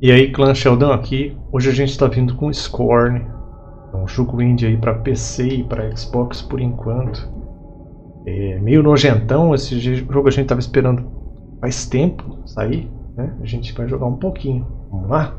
E aí, clã Sheldon aqui. Hoje a gente está vindo com Scorn, um jogo indie aí para PC e para Xbox por enquanto. É meio nojentão esse jogo, a gente estava esperando faz tempo sair, né? A gente vai jogar um pouquinho. Vamos lá?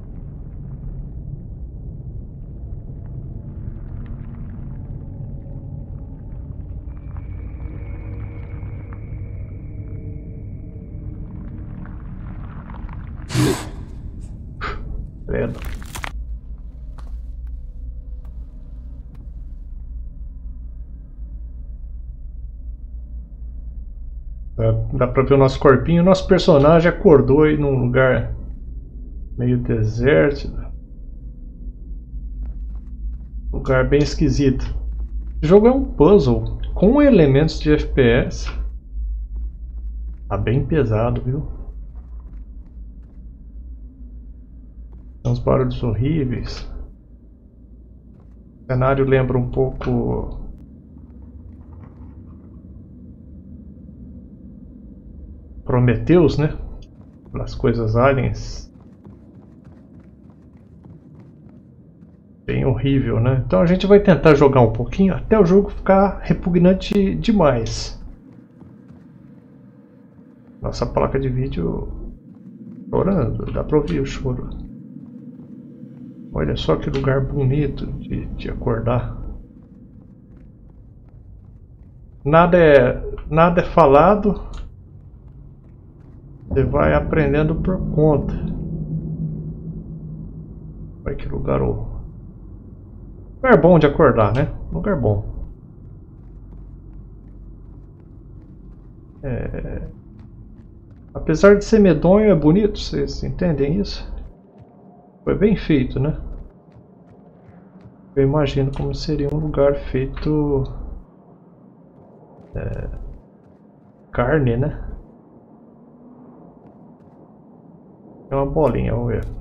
Credo. Dá pra ver o nosso corpinho. O nosso personagem acordou aí num lugar meio desértico. Lugar bem esquisito. O jogo é um puzzle com elementos de FPS. Tá bem pesado, viu? Tem uns barulhos horríveis. O cenário lembra um pouco Prometheus, né? As coisas aliens. Bem horrível, né? Então a gente vai tentar jogar um pouquinho até o jogo ficar repugnante demais. Nossa placa de vídeo chorando, dá pra ouvir o choro. Olha só que lugar bonito de acordar. Nada é falado. Você vai aprendendo por conta. Olha que lugar bom de acordar, né? Lugar bom. Apesar de ser medonho, é bonito. Vocês entendem isso? Foi bem feito, né? Eu imagino como seria um lugar feito carne, né? É uma bolinha, vamos ver.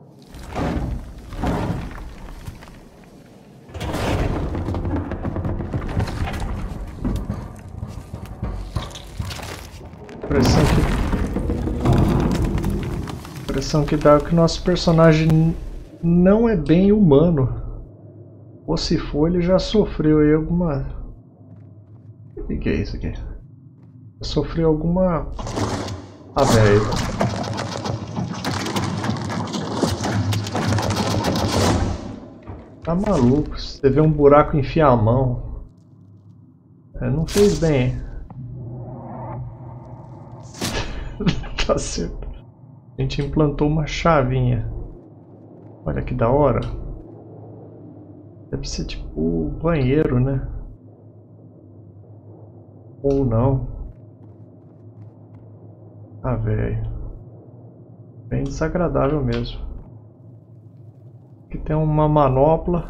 A impressão que dá é que o nosso personagem não é bem humano. Ou se for, ele já sofreu aí alguma... O que é isso aqui? Sofreu alguma... Ah, velho. Tá maluco, você vê um buraco e enfia a mão. Não fez bem. Tá certo. A gente implantou uma chavinha. Olha que da hora. Deve ser tipo o banheiro, né? Ou não. Ah, velho. Bem desagradável mesmo. Aqui tem uma manopla.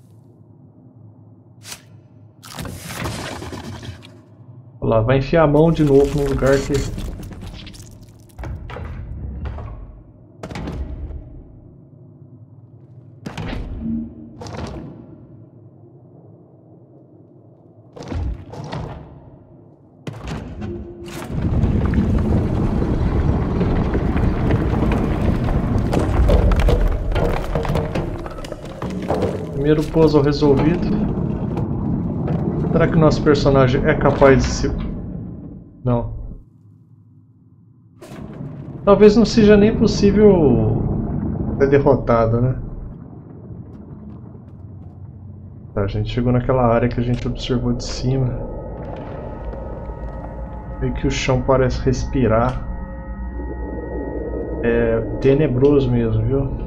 Olha lá, vai enfiar a mão de novo no lugar que... Primeiro puzzle resolvido. Será que o nosso personagem é capaz de se... Não. Talvez não seja nem possível ser derrotado, né? Tá, a gente chegou naquela área que a gente observou de cima. Meio que o chão parece respirar. É tenebroso mesmo, viu?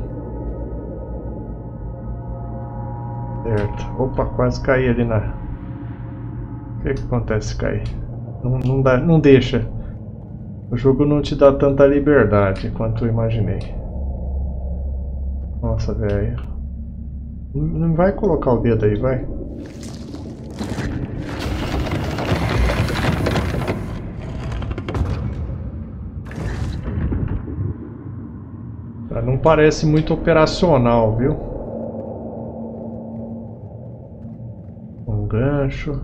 Certo. Opa, quase caí ali na... O que acontece se cair? Não deixa. O jogo não te dá tanta liberdade quanto eu imaginei. Nossa, velho. Não vai colocar o dedo aí, vai. Não parece muito operacional, viu? Gancho.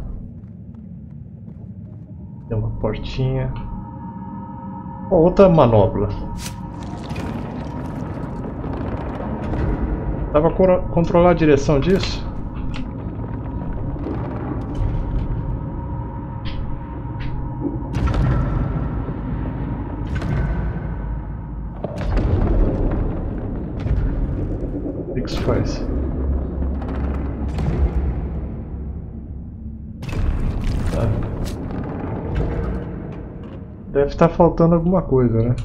Tem uma portinha. Outra manopla. Dá pra controlar a direção disso? O que isso faz? Tá. Deve estar faltando alguma coisa, né?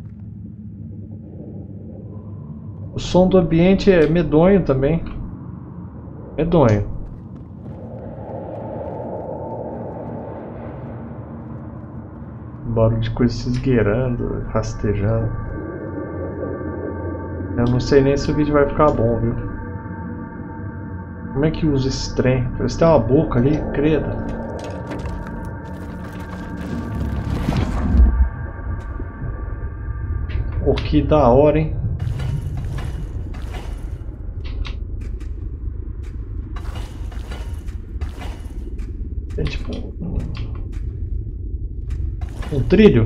O som do ambiente é medonho também. Medonho. Barulho de coisa se esgueirando, rastejando. Eu não sei nem se o vídeo vai ficar bom, viu? Como é que usa esse trem? Parece que tem uma boca ali, credo. Oh, que da hora, hein? Tem tipo um trilho.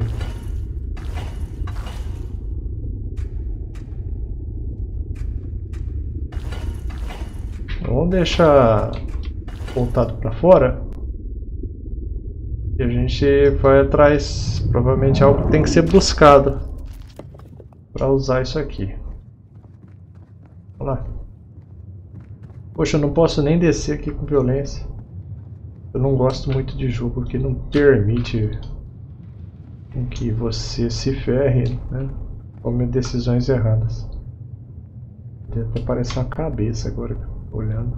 Vamos deixar voltado para fora e a gente vai atrás. Provavelmente algo que tem que ser buscado para usar isso aqui. Vamos lá. Poxa, eu não posso nem descer aqui com violência. Eu não gosto muito de jogo que não permite que você se ferre, né? Tome decisões erradas. Deve até parecer uma cabeça agora, olhando.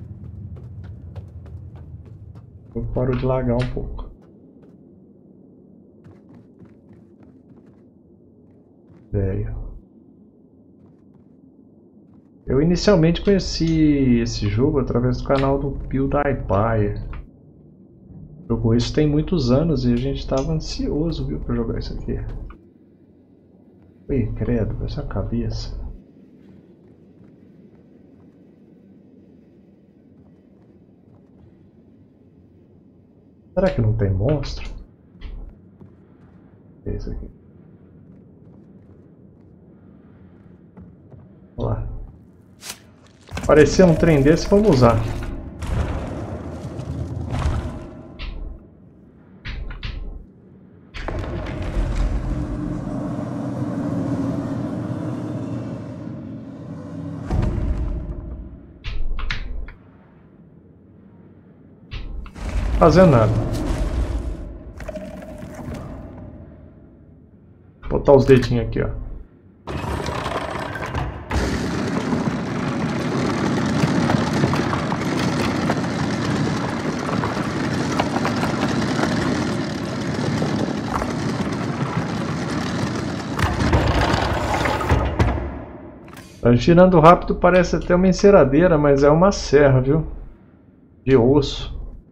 Eu paro de lagar um pouco. Velho. Eu inicialmente conheci esse jogo através do canal do PewDiePie. Jogou isso tem muitos anos e a gente estava ansioso, viu, para jogar isso aqui. Ui, credo, essa cabeça. Será que não tem monstro? É isso aqui. Vamos lá. Aparecer um trem desse, vamos usar. Fazendo nada. Vou botar os dedinhos aqui, ó. Tá girando rápido, parece até uma enceradeira, mas é uma serra, viu? De osso.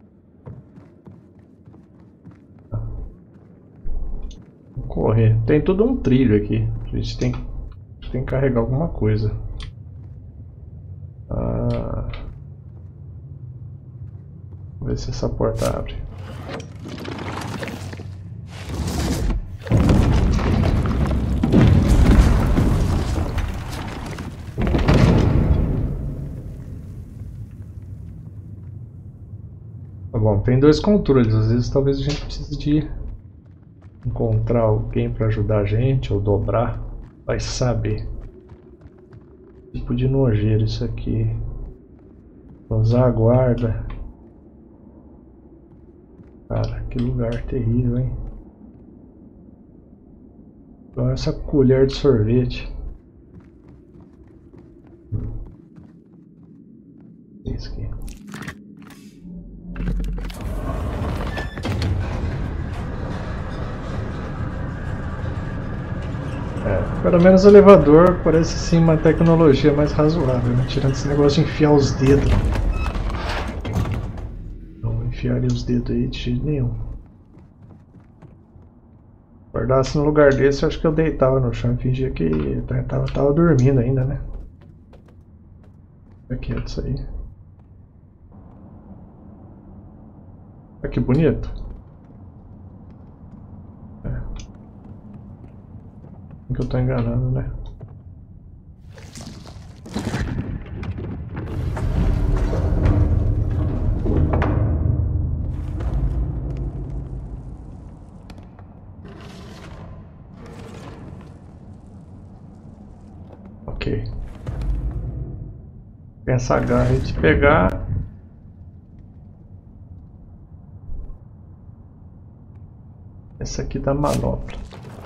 Correr. Tem todo um trilho aqui. A gente tem que carregar alguma coisa. Vamos ver se essa porta abre. Tá bom, tem dois controles. Às vezes talvez a gente precise de encontrar alguém para ajudar a gente ou dobrar, vai saber. Tipo de nojeira isso aqui. Vou usar a guarda. Cara, que lugar terrível, hein? Então essa colher de sorvete. Isso aqui. Pelo menos o elevador parece sim uma tecnologia mais razoável, né? Tirando esse negócio de enfiar os dedos. Não enfiaria os dedos aí de jeito nenhum. Acordasse no lugar desse, eu acho que eu deitava no chão e fingia que tava dormindo ainda, né? Aqui é disso aí. Olha que bonito. Que eu tô enganando, né? Ok. Tem essa garra de pegar. Essa aqui da manopla.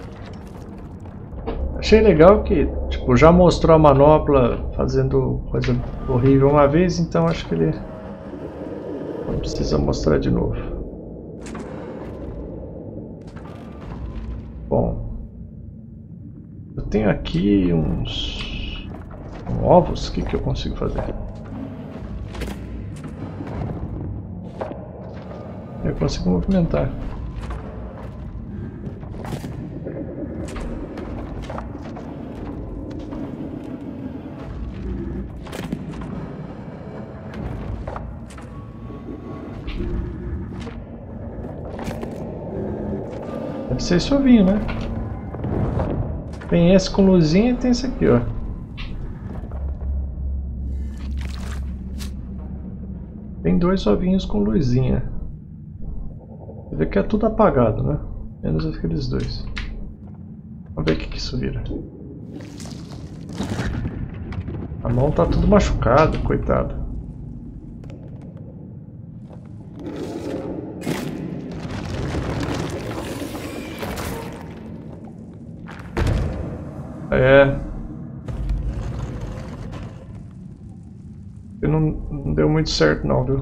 Achei legal que, tipo, já mostrou a manopla fazendo coisa horrível uma vez, então acho que ele não precisa mostrar de novo. Bom, eu tenho aqui uns ovos. O que eu consigo fazer? Eu consigo movimentar. Deve ser esse ovinho, né? Tem esse com luzinha e tem esse aqui, ó. Tem dois ovinhos com luzinha. Você vê que é tudo apagado, né? Menos aqueles dois. Vamos ver o que isso vira. A mão tá tudo machucada, coitado. É. Não deu muito certo não, viu?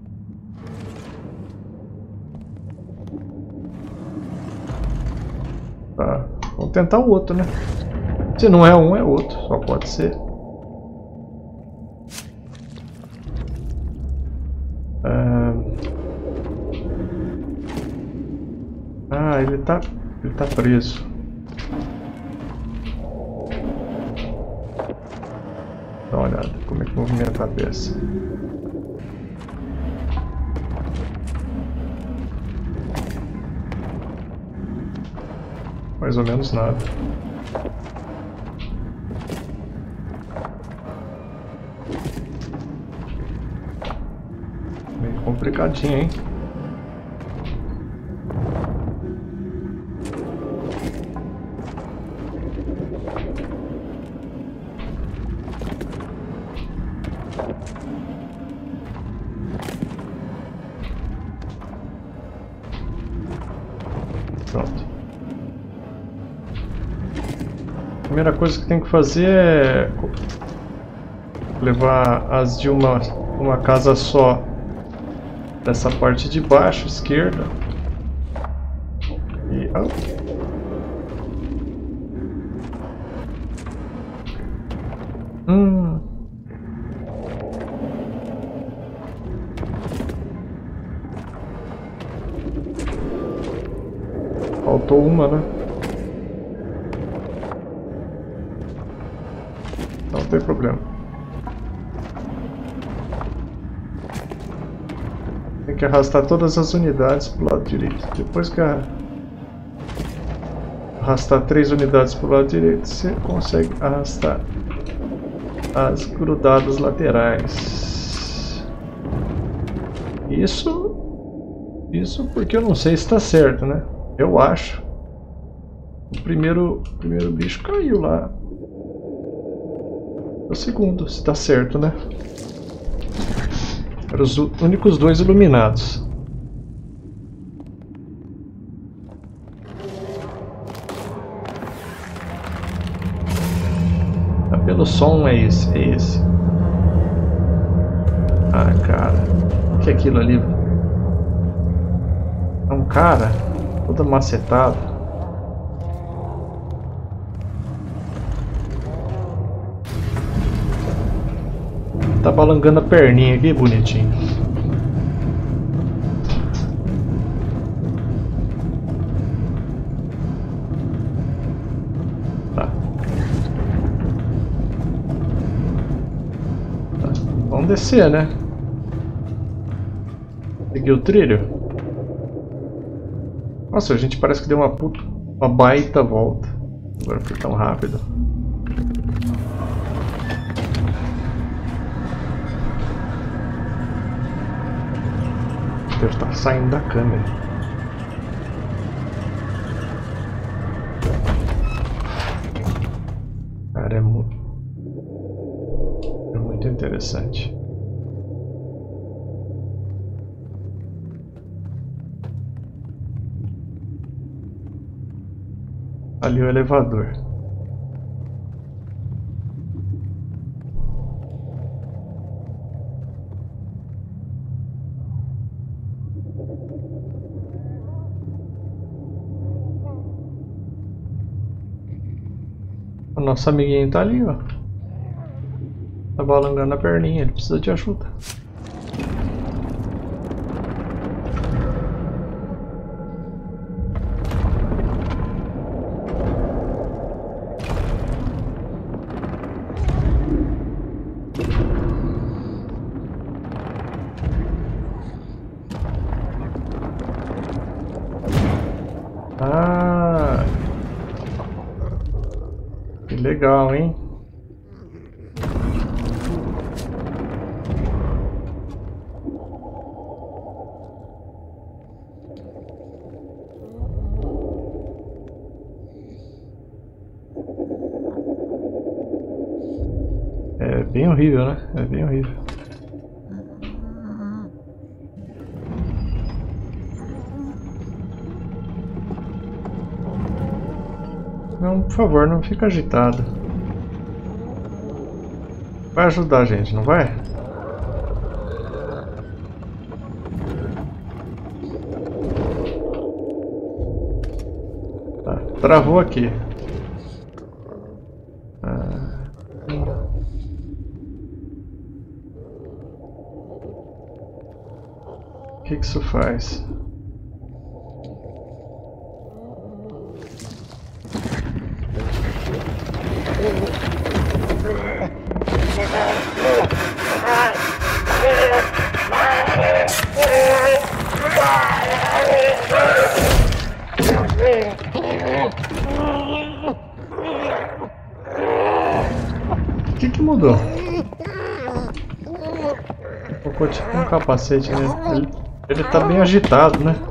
Tá. Vamos tentar o outro, né? Se não é um, é outro. Só pode ser. Ah, ele tá preso. Dá uma olhada como é que movimenta a peça. Mais ou menos nada. Meio complicadinho, hein? Pronto. A primeira coisa que tem que fazer é levar as de uma casa só dessa parte de baixo, esquerda. E faltou uma, né? Não tem problema. Tem que arrastar todas as unidades para o lado direito. Depois que arrastar 3 unidades para o lado direito, você consegue arrastar as grudadas laterais. Isso porque eu não sei se está certo, né? Eu acho. O primeiro bicho caiu lá. O segundo, se está certo, né? Eram os únicos 2 iluminados. Pelo som é esse. Ah, cara. O que é aquilo ali? É um cara todo macetado. Tá balangando a perninha aqui, bonitinho. Vamos descer, né? Seguir o trilho. Nossa, a gente parece que deu uma baita volta. Agora foi tão rápido. Deve estar saindo da câmera. Cara, É muito interessante. Ali o elevador. O nosso amiguinho tá ali, ó. Tá balangando a perninha, ele precisa de ajuda. Ah, que legal, hein? É bem horrível, né? É bem horrível. Não, por favor, não fica agitado. Vai ajudar a gente, não vai? Tá, travou aqui. O que isso faz? O que mudou? Colocou tipo um capacete nele. Ele tá bem agitado, né?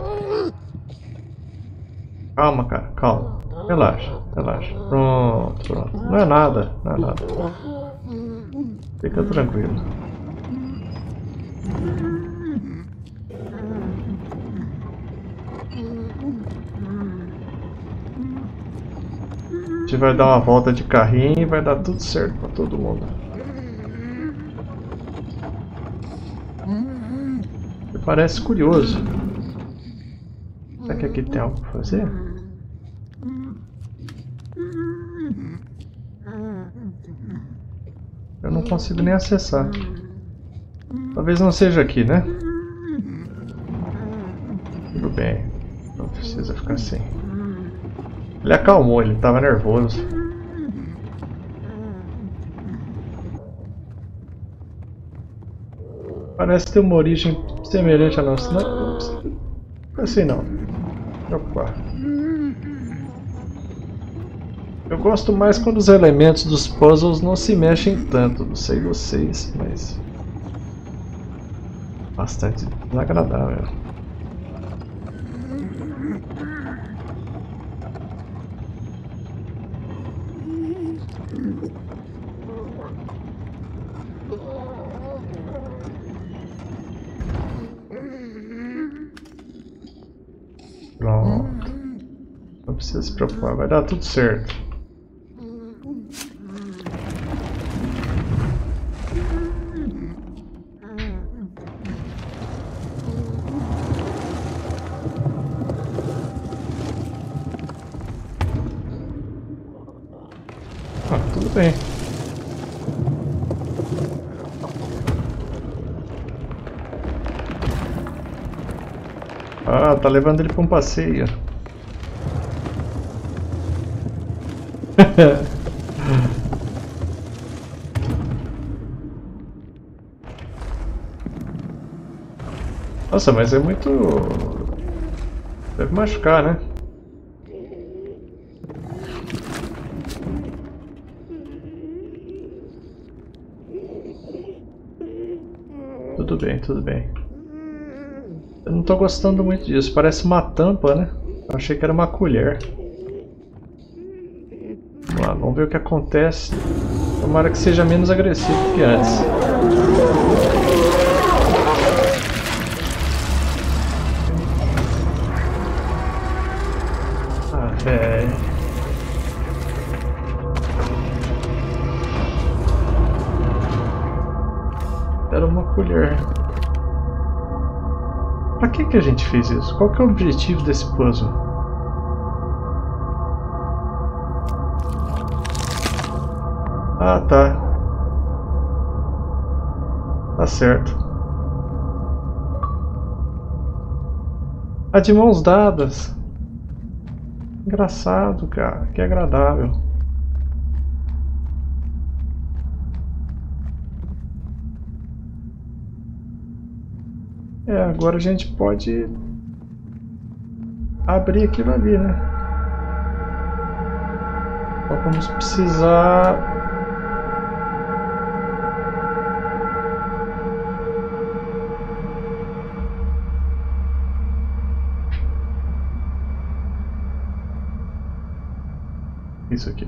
Calma, cara, calma. Relaxa, relaxa. Pronto, pronto. Não é nada, não é nada. Fica tranquilo. A gente vai dar uma volta de carrinho e vai dar tudo certo pra todo mundo. Você parece curioso. Será que aqui tem algo pra fazer? Eu não consigo nem acessar. Talvez não seja aqui, né? Tudo bem. Não precisa ficar assim. Ele acalmou, ele estava nervoso. Parece ter uma origem semelhante à nossa. Não assim não. Preocupar. Eu gosto mais quando os elementos dos puzzles não se mexem tanto. Não sei vocês, mas bastante desagradável. Pronto. Não precisa se preocupar, vai dar tudo certo. Tudo bem. Ah, tá levando ele para um passeio. Nossa, mas é muito... Deve machucar, né? Tudo bem, tudo bem. Eu não tô gostando muito disso. Parece uma tampa, né? Eu achei que era uma colher. Vamos lá, vamos ver o que acontece Tomara que seja menos agressivo que antes. Ah, velho. Era uma colher. Pra que a gente fez isso? Qual que é o objetivo desse puzzle? Ah, tá. Tá certo. Ah, de mãos dadas. Engraçado, cara. Que agradável. É, agora a gente pode abrir aquilo ali, né? Só vamos precisar... Isso aqui.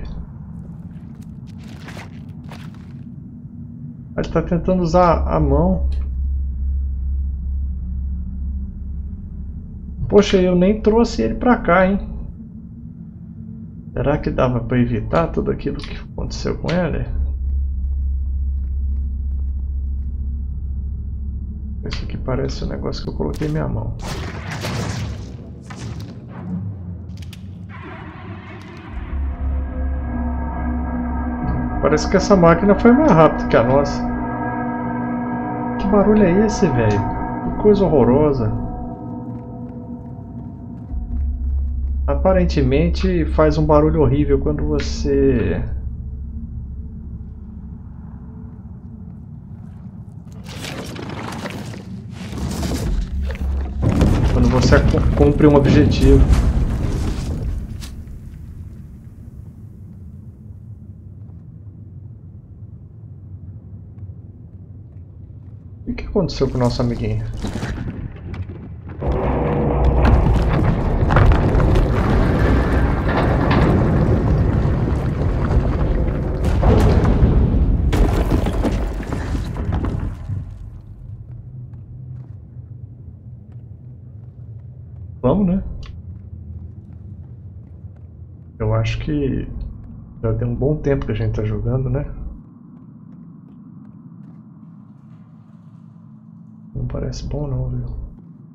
Ele está tentando usar a mão. Poxa, eu nem trouxe ele pra cá, hein? Será que dava pra evitar tudo aquilo que aconteceu com ele? Isso aqui parece um negócio que eu coloquei em minha mão. Parece que essa máquina foi mais rápida que a nossa. Que barulho é esse, velho? Que coisa horrorosa. Aparentemente faz um barulho horrível quando você... Quando você cumpre um objetivo. E o que aconteceu com o nosso amiguinho? Vamos, né? Eu acho que já tem um bom tempo que a gente tá jogando, né? Não parece bom não, viu?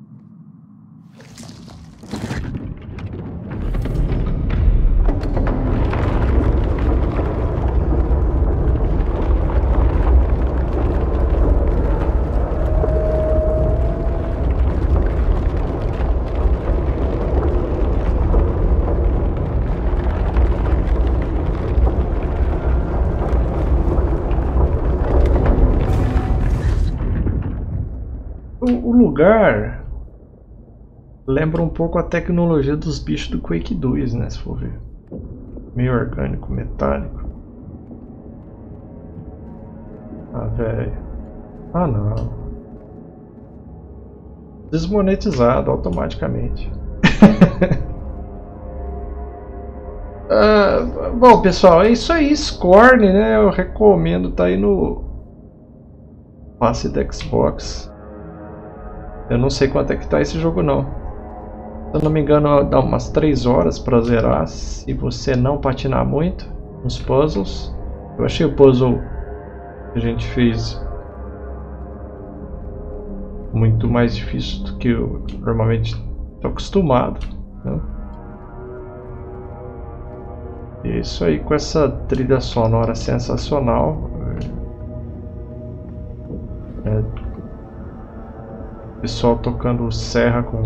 O lugar lembra um pouco a tecnologia dos bichos do Quake 2, né, se for ver. Meio orgânico, metálico. Ah, velho. Ah, não. Desmonetizado automaticamente. Bom, pessoal, é isso aí. Scorn, né? Eu recomendo, tá aí no passe da Xbox. Eu não sei quanto é que tá esse jogo não. Se eu não me engano, dá umas 3 horas pra zerar, se você não patinar muito nos puzzles. Eu achei o puzzle que a gente fez muito mais difícil do que eu normalmente estou acostumado, né? E é isso aí, com essa trilha sonora sensacional. Pessoal tocando serra com...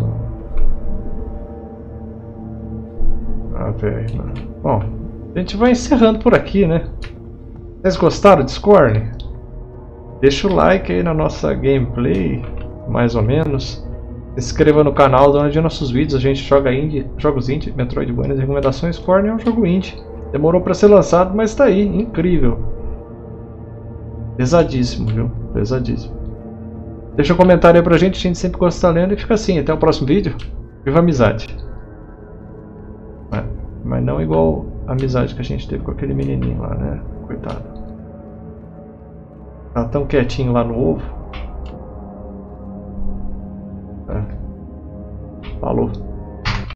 Ah, velho, mano. Bom, a gente vai encerrando por aqui, né? Vocês gostaram de Scorn? Deixa o like aí na nossa gameplay, mais ou menos. Se inscreva no canal, dá uma olhadinha nos nossos vídeos. A gente joga indie, jogos indie, Metroidvania, recomendações. Scorn é um jogo indie. Demorou pra ser lançado, mas tá aí, incrível. Pesadíssimo, viu? Pesadíssimo. Deixa um comentário aí pra gente, a gente sempre gosta de estar lendo. E fica assim, até o próximo vídeo. Viva a amizade. Mas não igual a amizade que a gente teve com aquele menininho lá, né? Coitado. Tá tão quietinho lá no ovo. Falou.